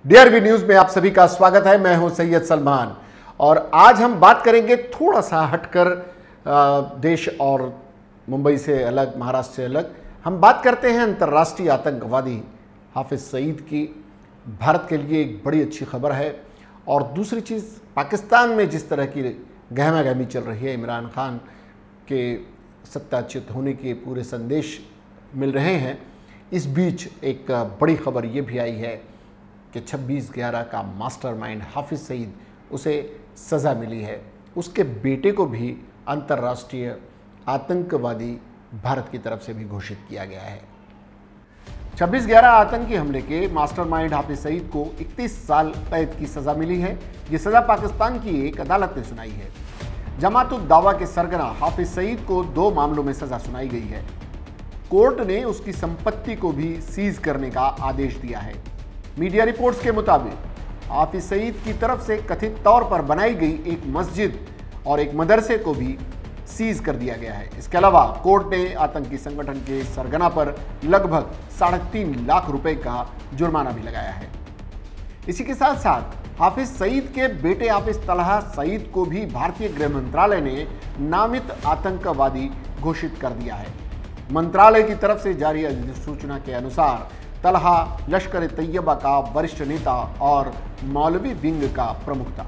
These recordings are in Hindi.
डीआरबी न्यूज में आप सभी का स्वागत है। मैं हूं सैयद सलमान और आज हम बात करेंगे थोड़ा सा हटकर देश और मुंबई से अलग, महाराष्ट्र से अलग। हम बात करते हैं अंतर्राष्ट्रीय आतंकवादी हाफिज सईद की। भारत के लिए एक बड़ी अच्छी खबर है। और दूसरी चीज़, पाकिस्तान में जिस तरह की गहमा गहमी चल रही है, इमरान खान के सत्ताच्युत होने के पूरे संदेश मिल रहे हैं। इस बीच एक बड़ी खबर ये भी आई है कि 26/11 का मास्टरमाइंड हाफिज सईद, उसे सज़ा मिली है। उसके बेटे को भी अंतर्राष्ट्रीय आतंकवादी भारत की तरफ से भी घोषित किया गया है। 26/11 आतंकी हमले के मास्टरमाइंड हाफिज सईद को 31 साल कैद की सज़ा मिली है। ये सज़ा पाकिस्तान की एक अदालत ने सुनाई है। जमात उद दावा के सरगना हाफिज सईद को 2 मामलों में सज़ा सुनाई गई है। कोर्ट ने उसकी संपत्ति को भी सीज करने का आदेश दिया है। मीडिया रिपोर्ट्स के मुताबिक हाफिज सईद की तरफ से कथित तौर पर बनाई गई एक मस्जिद और एक मदरसे को भी सीज कर दिया गया है। इसके अलावा कोर्ट ने आतंकी संगठन के सरगना पर लगभग 3.5 लाख रुपए का जुर्माना भी लगाया है। इसी के साथ साथ हाफिज सईद के बेटे हाफिज तलहा सईद को भी भारतीय गृह मंत्रालय ने नामित आतंकवादी घोषित कर दिया है। मंत्रालय की तरफ से जारी अधिसूचना के अनुसार तलहा लश्कर तैयबा का वरिष्ठ नेता और मौलवी विंग का प्रमुख था।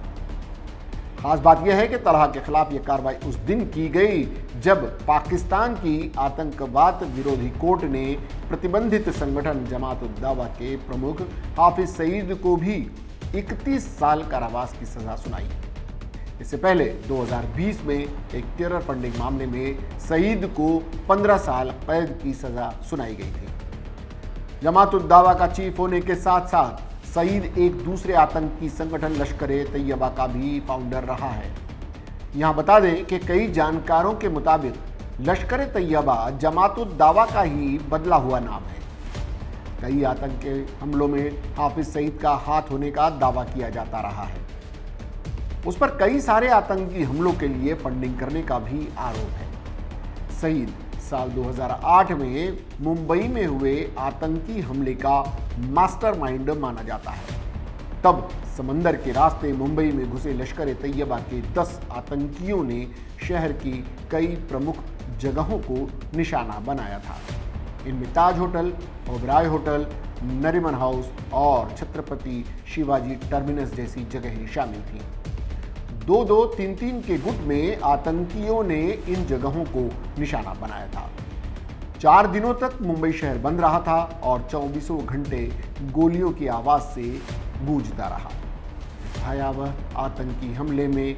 खास बात यह है कि तलहा के खिलाफ यह कार्रवाई उस दिन की गई जब पाकिस्तान की आतंकवाद विरोधी कोर्ट ने प्रतिबंधित संगठन जमात उद दावा के प्रमुख हाफिज सईद को भी 31 साल कारावास की सजा सुनाई। इससे पहले 2020 में एक टेरर फंडिंग मामले में सईद को 15 साल कैद की सजा सुनाई गई थी। जमात उद दावा का चीफ होने के साथ साथ सईद एक दूसरे आतंकी संगठन लश्कर तैयबा का भी फाउंडर रहा है। यहां बता दें कि कई जानकारों के मुताबिक लश्कर तैयबा जमात उद दावा का ही बदला हुआ नाम है। कई आतंकी हमलों में हाफिज सईद का हाथ होने का दावा किया जाता रहा है। उस पर कई सारे आतंकी हमलों के लिए फंडिंग करने का भी आरोप है। सईद साल 2008 में मुंबई में हुए आतंकी हमले का मास्टरमाइंड माना जाता है। तब समंदर के रास्ते मुंबई में घुसे लश्कर तैयबा के 10 आतंकियों ने शहर की कई प्रमुख जगहों को निशाना बनाया था। इनमें Taj hotel, Oberoi hotel, Nariman house और छत्रपति शिवाजी टर्मिनस जैसी जगहें शामिल थीं। 2-2, 3-3 के गुट में आतंकियों ने इन जगहों को निशाना बनाया था। 4 दिनों तक मुंबई शहर बंद रहा था और 24 घंटे गोलियों की आवाज से गूंजता रहा। भयावह आतंकी हमले में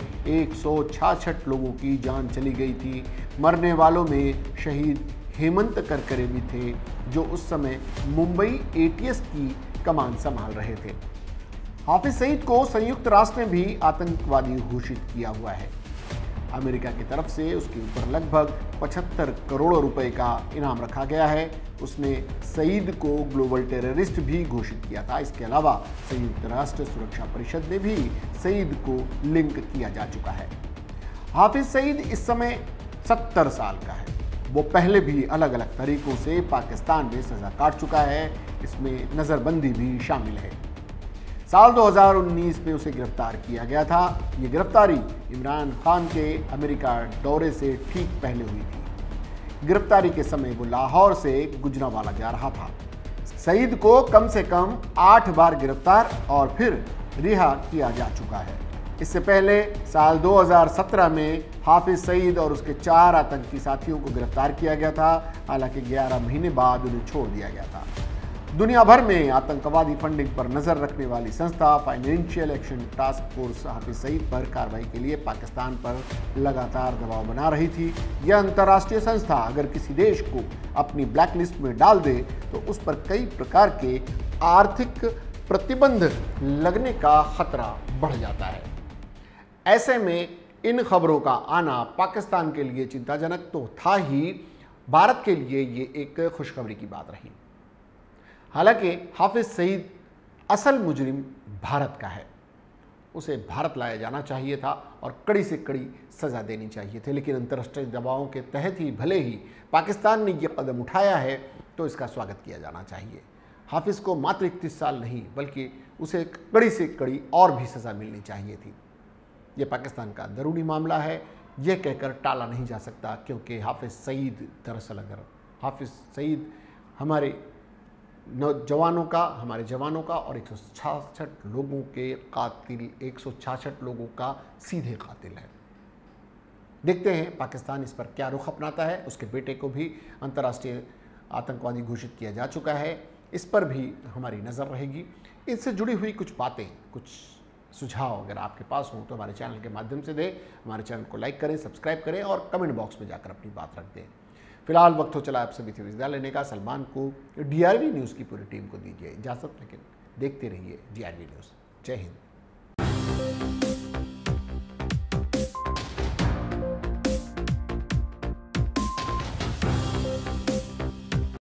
166 लोगों की जान चली गई थी। मरने वालों में शहीद हेमंत करकरे भी थे, जो उस समय मुंबई एटीएस की कमान संभाल रहे थे। हाफिज सईद को संयुक्त राष्ट्र ने भी आतंकवादी घोषित किया हुआ है। अमेरिका की तरफ से उसके ऊपर लगभग 75 करोड़ रुपए का इनाम रखा गया है। उसने सईद को ग्लोबल टेररिस्ट भी घोषित किया था। इसके अलावा संयुक्त राष्ट्र सुरक्षा परिषद में भी सईद को लिंक किया जा चुका है। हाफिज सईद इस समय 70 साल का है। वो पहले भी अलग अलग तरीकों से पाकिस्तान में सजा काट चुका है। इसमें नज़रबंदी भी शामिल है। साल 2019 में उसे गिरफ्तार किया गया था। ये गिरफ्तारी इमरान खान के अमेरिका दौरे से ठीक पहले हुई थी। गिरफ्तारी के समय वो लाहौर से गुजरांवाला जा रहा था। सईद को कम से कम 8 बार गिरफ्तार और फिर रिहा किया जा चुका है। इससे पहले साल 2017 में हाफिज सईद और उसके 4 आतंकी साथियों को गिरफ्तार किया गया था। हालांकि 11 महीने बाद उन्हें छोड़ दिया गया था। दुनिया भर में आतंकवादी फंडिंग पर नजर रखने वाली संस्था financial action task force Hafiz Saeed पर कार्रवाई के लिए पाकिस्तान पर लगातार दबाव बना रही थी। यह अंतर्राष्ट्रीय संस्था अगर किसी देश को अपनी ब्लैक लिस्ट में डाल दे तो उस पर कई प्रकार के आर्थिक प्रतिबंध लगने का खतरा बढ़ जाता है। ऐसे में इन खबरों का आना पाकिस्तान के लिए चिंताजनक तो था ही, भारत के लिए ये एक खुशखबरी की बात रही। हालांकि हाफिज सईद असल मुजरिम भारत का है। उसे भारत लाया जाना चाहिए था और कड़ी से कड़ी सज़ा देनी चाहिए थी। लेकिन अंतर्राष्ट्रीय दबावों के तहत ही भले ही पाकिस्तान ने यह कदम उठाया है तो इसका स्वागत किया जाना चाहिए। हाफिज़ को मात्र 31 साल नहीं बल्कि उसे कड़ी से कड़ी और भी सज़ा मिलनी चाहिए थी। ये पाकिस्तान का अंदरूनी मामला है, ये कहकर टाला नहीं जा सकता, क्योंकि हाफिज़ सईद, दरअसल अगर हाफिज़ सईद हमारे नौजवानों का, हमारे जवानों का और 166 लोगों के कातिल, 166 लोगों का सीधे कातिल है। देखते हैं पाकिस्तान इस पर क्या रुख अपनाता है। उसके बेटे को भी अंतर्राष्ट्रीय आतंकवादी घोषित किया जा चुका है, इस पर भी हमारी नज़र रहेगी। इससे जुड़ी हुई कुछ बातें, कुछ सुझाव अगर आपके पास हों तो हमारे चैनल के माध्यम से दें। हमारे चैनल को लाइक करें, सब्सक्राइब करें और कमेंट बॉक्स में जाकर अपनी बात रख दें। फिलहाल वक्त हो चला आप सभी से विदा लेने का। सलमान को DRV न्यूज़ की पूरी टीम को दीजिए इजाज़त, लेकिन देखते रहिए DRV न्यूज़। जय हिंद।